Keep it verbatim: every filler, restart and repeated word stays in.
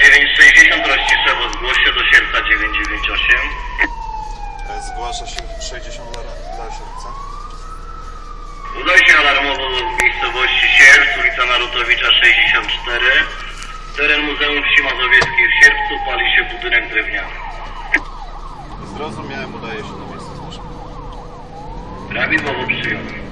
dziewięć sześćdziesiąt Rościszewo, zgłoś się do Sierpca dziewięć dziewięć osiem. Zgłasza się sześćdziesiąt dla, dla Sierpca. Udaj się alarmowo do miejscowości Sierpc, ulica Narutowicza sześćdziesiąt cztery. Teren Muzeum Wsi Mazowieckiej w Sierpcu, pali się budynek drewniany. Zrozumiałem, udaje się na miejsce zgłoszenia. Prawidłowo przyjąłem.